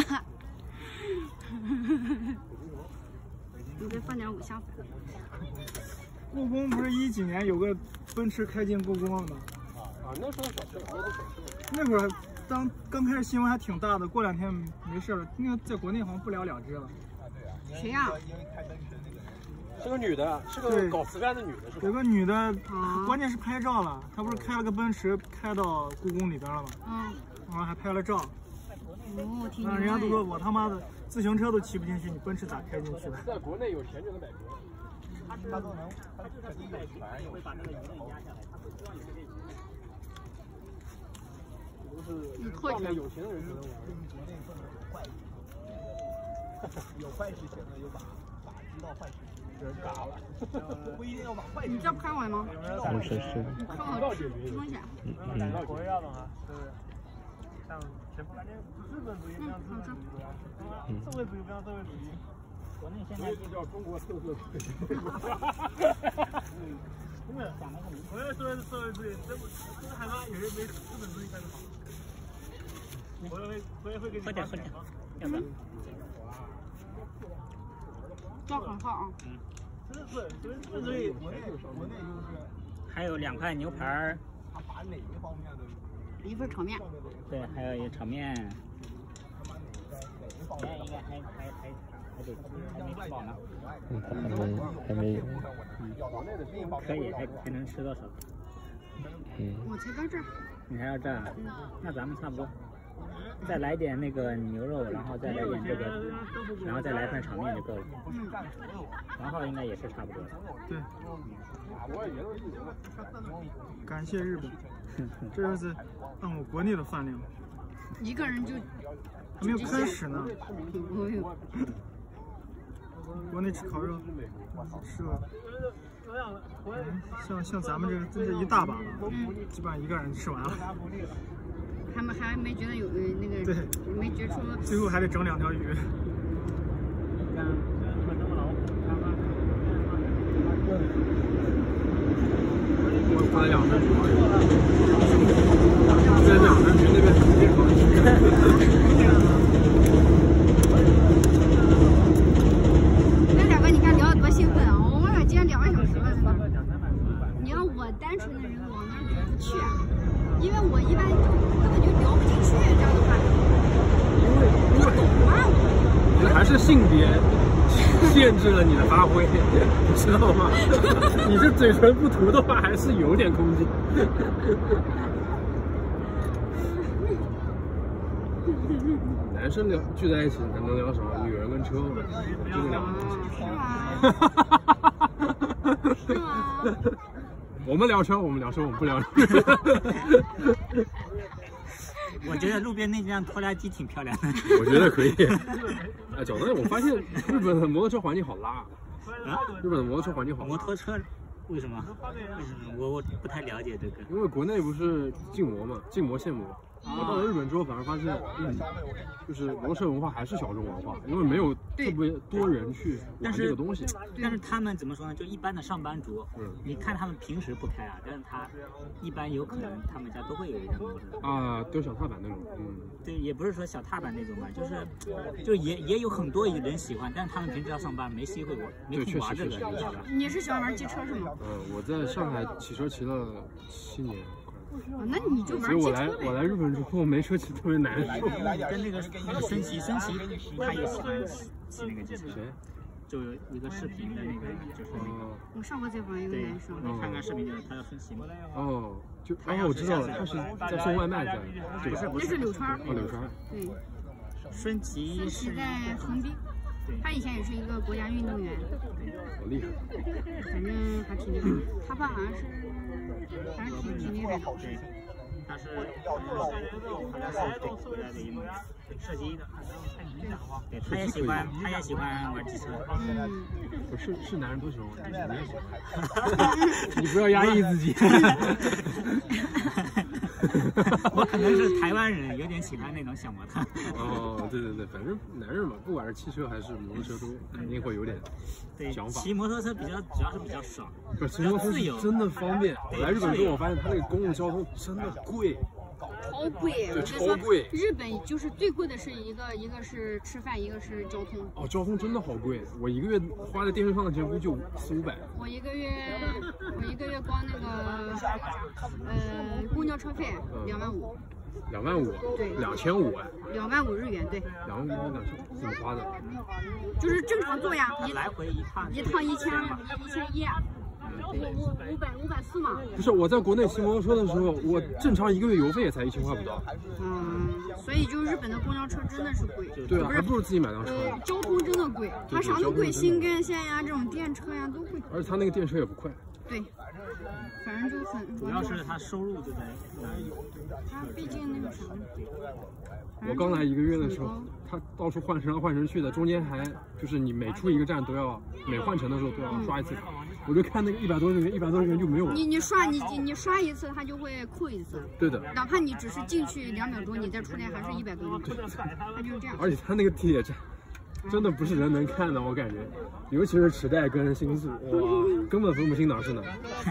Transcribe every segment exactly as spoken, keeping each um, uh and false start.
你再放点五香粉。 故宫不是一几年有个奔驰开进故宫了吗？ 啊，那时候小车，那都小车。 那会儿当刚开始新闻还挺大的，过两天没事了，应该在国内好像不了了之了。 啊，对啊。 谁呀？ 是个女的，是个搞瓷砖的女的，是吧？ 有个女的，啊、关键是拍照了，她不是开了个奔驰开到故宫里边了吗？嗯。然后还拍了照。 哦，挺啊，人家都说我他妈的自行车都骑不进去，你奔驰咋开进去的？ 在国内有钱就能买车。他是他都能，他肯定买船，会把那个舆论压下来，他不希望有这个舆论。都是上面有钱的人才能玩。国内不能有坏事。有坏事情的有把把知道坏事情的人嘎了，不一定要把坏事。 你这拍完吗？ 是是是。 你看我吃吃东西。 嗯嗯。国家的哈，对。像全部感觉资本主义不像资本主义，社会主义不像社会主义。国内现在就叫中国特色主义。真的，我也说的是社会主义，这不这是害怕有人没资本主义干的好。我也会我也会给你。喝点喝点，要不然。 这很好啊。 嗯。这是这是资本主义，国内国内就是。 还有两块牛排。 他把哪个方面的？ 一份炒面。 对，还有一炒面。炒面应该还还还还得还没吃饱呢。 嗯，他还没还没有。 嗯，可以，还还能吃多少？ 嗯。 我才到这儿。 你还要这儿？那咱们差不多。再来点那个牛肉，然后再来点这个，然后再来份炒面就够了。 嗯。 王浩应该也是差不多。 对。感谢日本，这就是按我国内的饭量。 一个人就还没有开始呢。国内吃烤肉，是吧？嗯，像像咱们这个这这一大把吧，嗯，基本上一个人吃完了。 他们还没觉得有那个， 对， 没觉出。 最后还得整两条鱼。我拍两份鱼，这两份鱼那边直接烤。 那两个你看聊得多兴奋啊！我们俩今天两个小时了，是吧？你要我单纯的人往那儿就不去，因为我一般就根本就聊不进去这样的话题。我懂吗？我还是性别限制了你的发挥，你知道吗？你这嘴唇不涂的话，还是有点空间。男生聊聚在一起，能能聊什么？女人跟车嘛，这个聊。 是吗？是吗？ 我们聊车，我们聊车，我们不聊车。 我觉得路边那辆拖拉机挺漂亮的。 我觉得可以。哎，讲真的，我发现日本的摩托车环境好拉啊！日本的摩托车环境好拉。 摩托车为什么？为什么？我我不太了解这个。 因为国内不是禁摩嘛，禁摩限摩。我到了日本之后，反而发现，嗯，就是摩托车文化还是小众文化，因为没有特别多人去玩这个东西。 但是他们怎么说呢？就一般的上班族，嗯，你看他们平时不开啊，但是他一般有可能他们家都会有一辆摩托车啊，丢小踏板那种，嗯， 对，也不是说小踏板那种吧，就是就也也有很多人喜欢，但是他们平时要上班，没机会玩，没空玩这个，你知道吧？ 你是喜欢玩机车是吗？ 嗯，我在上海骑车骑了七年。 哦，那你就玩所以我来我来日本之后没车骑特别难受。 跟那个那个孙琦，孙琦他也喜欢骑骑那个机车。谁？就有一个视频的那个，就是那个。 我上过采访一个男生。 你看看视频就是他叫孙琦嘛。 哦，就哦，我知道了，他是在送外卖的。 不是不是， 那是柳川。 哦，柳川。 对。 孙琦孙琦在横滨。他以前也是一个国家运动员。 好厉害。 反正还挺厉害。他爸好像是。反正挺挺厉害的， 对，他是好像是对国家的运动员，射击的，对，他也喜欢，他也喜欢玩机车。 嗯， 不是是男人都喜欢玩机车，你也喜欢。你不要压抑自己。 我可能是台湾人，有点喜欢那种小摩托。 哦，对对对，反正男人嘛，不管是汽车还是摩托车，都肯定会有点想法。 骑摩托车比较主要是比较爽， 不是骑摩托车真的方便。我来日本之后，我发现它那个公共交通真的贵， 超贵，我跟你超贵。 日本就是最贵的是一个，一个是吃饭，一个是交通。 哦，交通真的好贵，我一个月花在电视上的钱估计就四五百。 我一个月，我一个月光那个呃公交车费两万五。 两万五，对，两千五哎， 两万五日元，对， 两万五两千，怎么花的？ 就是正常坐呀，一来回一趟， 一趟一千一千一，五五五百五百四嘛。 不是，我在国内骑摩托车的时候，我正常一个月油费也才一千块不到。 嗯，所以就日本的公交车真的是贵。 对啊，还不如自己买辆车。 呃，交通真的贵，它啥都贵，新干线呀，这种电车呀都贵。 而且它那个电车也不快。 对，反正就很。 主要是他收入就在哪里。 他毕竟那个啥。 我刚来一个月的时候，他到处换乘来换乘去的，中间还就是你每出一个站都要，每换乘的时候都要刷一次卡。我就看那个一百多日元，一百多日元就没有了。 你你刷你你刷一次，他就会扣一次。 对的。 哪怕你只是进去两秒钟，你再出来还是一百多。他就是这样。 而且他那个地铁站。真的不是人能看的，我感觉，尤其是池袋跟新宿，哇，根本分不清哪是哪。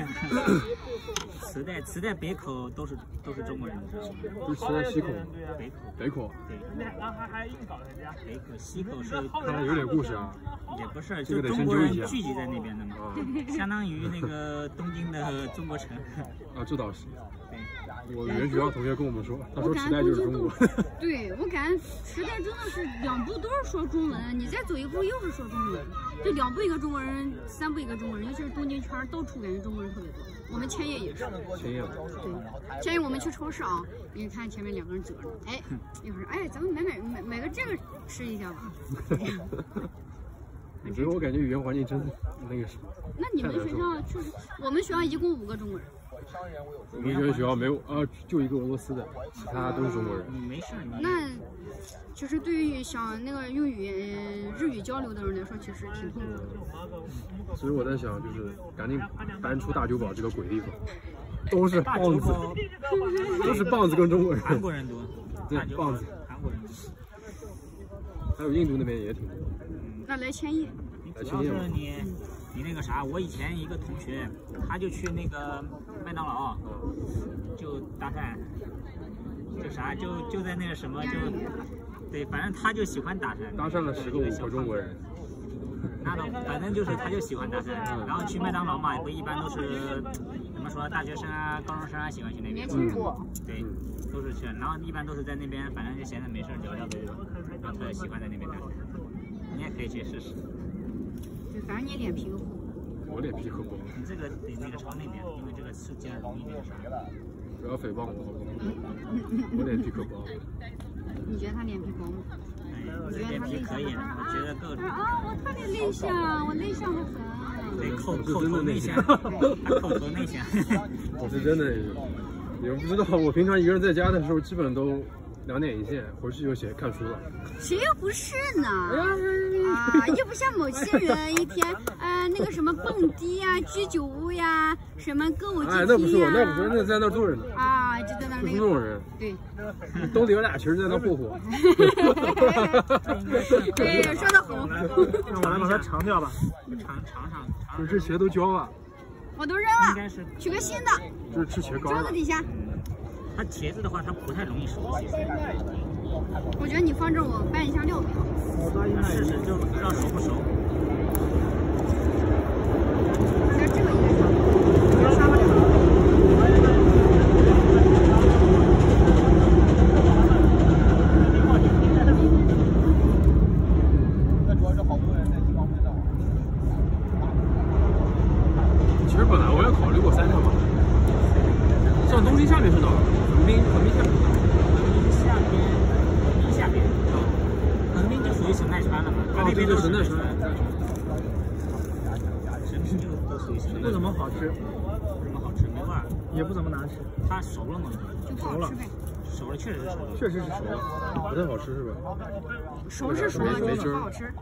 池袋、池袋北口都是都是中国人， 不是池袋西口， 北口， 北口， 对，北口西口是， 看来有点故事啊。 也不是， 这个就中国人聚集在那边的嘛，相当于那个东京的中国城。 啊，这倒是。我语言学校同学跟我们说，他说池袋就是中国。 对，我感觉池袋真的是两步都是说中文，你再走一步又是说中文，就两步一个中国人，三步一个中国人，尤其是东京圈到处感觉中国人特别多。我们千叶也是。 千叶。 对，千叶我们去超市啊，你看前面两个人折着，哎，一会儿哎，咱们买买买买个这个吃一下吧。 所以我感觉语言环境真那个什么。 那你们学校确实，我们学校一共五个中国人。 我们学校没有，呃，就一个俄罗斯的，其他都是中国人。 没事。 那其实对于想那个用语日语交流的人来说，其实挺痛苦的。 所以我在想，就是赶紧搬出大久保这个鬼地方，都是棒子，都是棒子跟中国人。 韩国人多， 对，棒子， 韩国人。 还有印度那边也挺多。 那来千叶。 来千叶。 你你那个啥，我以前一个同学，他就去那个麦当劳，就搭讪，就啥就就在那个什么就，对，反正他就喜欢搭讪。 搭讪了十个五个中国人。 那种反正就是他就喜欢搭讪，然后去麦当劳嘛，不一般都是怎么说，大学生啊、高中生啊喜欢去那边。对，都是去，然后一般都是在那边，反正就闲着没事聊聊的这种，然后他喜欢在那边搭讪。你也可以去试试。 对，反正你脸皮厚。 我脸皮可薄。 你这个得那个朝那边，因为这个是这样容易那个啥。 不要诽谤我，我脸皮可薄。 你觉得他脸皮薄吗？ 我觉得脸皮可以，我觉得够。 啊，我特别内向，我内向的很。 对，口口头内向，他口头内向。 我是真的，你们不知道，我平常一个人在家的时候，基本都两点一线，回去就写看书了。 谁又不是呢？啊，又不像某些人一天，呃，那个什么蹦迪呀、居酒屋呀、什么歌舞伎哎，那不是我，那不是，那在那坐着呢。 啊，就在那那个。 就是那种人。 对。 兜里有俩裙在那霍霍。 对，说得好。 那我来把它长掉吧。 长长长。 就这茄都焦了。 我都扔了。 应该是。 取个新的。 就是吃茄干。 桌子底下。 它茄子的话，它不太容易熟。 我觉得你放这儿，我拌一下料比较好。 试试就不知道熟不熟。 我觉得这个应该差不多，刷不了。 那主要是好多人在地方不知道。其实本来我也考虑过三趟嘛，像东京下面是哪儿？横滨，横滨下面。 下边，横滨下边啊，横滨就属于神奈川了嘛，它那边都是神奈川。神滨就都属于神奈川。 不怎么好吃， 不怎么好吃，没味儿， 也不怎么难吃。 它熟了吗？ 就不好吃呗。 熟了，确实是熟了。 确实是熟了，不太好吃是吧？ 熟是熟了，就是不好吃。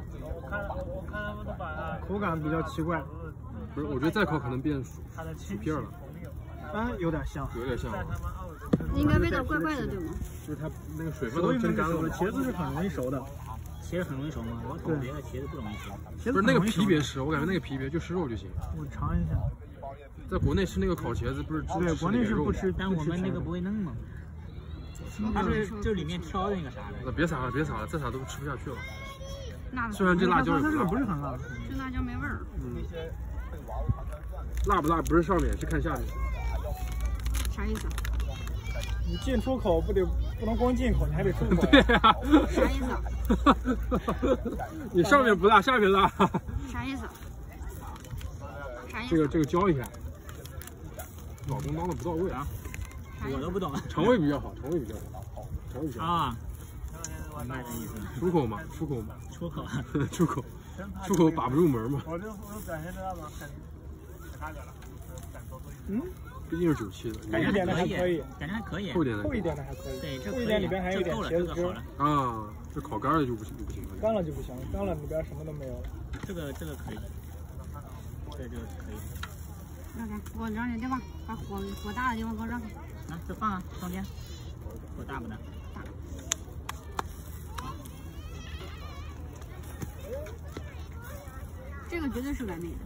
口感比较奇怪。 不是，我觉得再烤可能变薯薯片了。 啊，有点像， 有点像。 应该味道怪怪的，对吗？ 就是它那个水分都蒸干了。 茄子是很容易熟的， 茄子很容易熟吗？我总觉得茄子不容易熟。 不是那个皮别吃，我感觉那个皮别就吃肉就行。 我尝一下。 在国内吃那个烤茄子，不是对，国内是不吃， 但我们那个不会弄吗？ 它是就里面挑的那个啥的。 那别撒了，别撒了，再撒都吃不下去了。 辣虽然这辣椒也它这个不辣， 不是很辣， 这辣椒没味儿。 嗯，辣不辣不是上面，是看下面。 啥意思？ 你进出口不得不能光进口，你还得出口。 对呀。 啥意思？ 你上面不辣，下面辣。 啥意思？啥意思？ 这个这个教一下。老公当的不到位啊。 我都不懂。 肠胃比较好，肠胃比较好，肠胃比较好。 啊。明白这意思。 出口嘛，出口嘛。 出口。 出口。出口把不住门嘛。 我这我表现的嘛，很很了。嗯。 毕竟是九七的， 感觉的还可以， 感觉还可以， 厚一点的， 厚一点的还可以， 对， 厚一点里边还有一点茄子汁啊，这烤干了就不行，就不行了， 干了就不行，干了里边什么都没有了。 这个这个可以，这个就可以。 让开，我让你这吧，把火火大的地方给我让开。 啊，就放啊，中间，火大不大？ 大。这个绝对是完美的。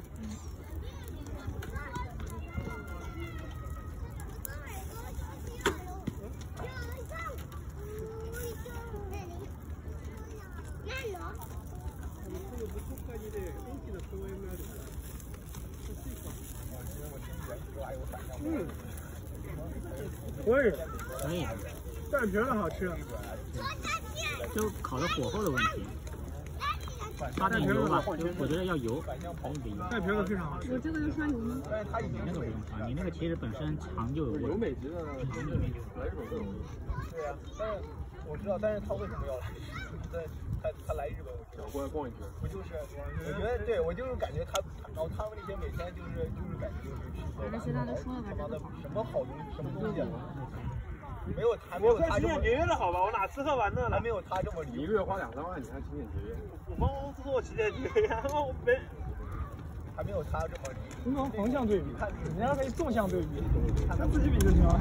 嗯，可以， 可以， 带皮的好吃， 就烤的火候的问题，刷点油吧，就我觉得要油，还是得油。 带皮的非常好吃。 我这个要刷油吗？ 你那个不用刷，你那个其实本身尝就有味。 有美极的， 尝里面就来日本会有。 对呀，但是我知道，但是他为什么要来？对，他他来日本，我想过来逛一圈。 不就是，我觉得对我就是感觉他，然后他们那些每天就是就是感觉就是。 反正现在都说了吧， 他妈的什么好东西，什么东西，没有他没有他这么节约的好吧？我哪吃喝玩乐还没有他这么离。 一个月花两三万，你还勤俭节约？ 我帮公司做勤俭节约，我没。 还没有他这么离。 不能横向对比，人家可以纵向对比，他自己比就行了。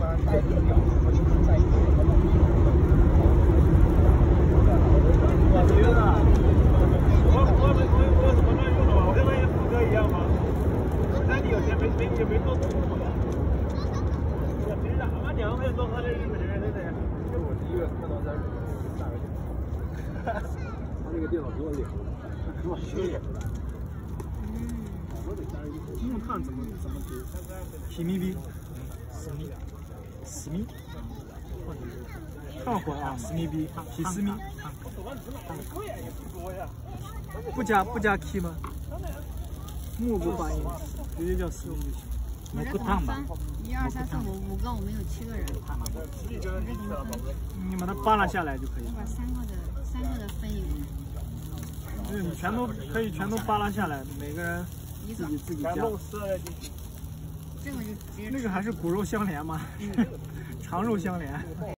我觉得，我我我我怎么乱用的嘛？我跟那些富哥一样吗？那你有钱没没也没做工作的，我凭啥嘛？你还会做他这日本人对不对？ 因为我第一个看到在日本下个月，他那个电脑给我脸，给我削脸。 木炭怎么怎么读？提咪咪，思咪，思咪，炭火啊，思咪咪，提思咪。不加不加 k 吗？木不发音，直接叫思咪就行。 蘑菇烫吧。 一二三四五五个，我们有七个人。 你把它扒拉下来就可以。 我把三个的三个的分一分。 就是你全都可以全都扒拉下来，每个人自己自己加。 这个就直接。 那个还是骨肉相连嘛，肠肉相连。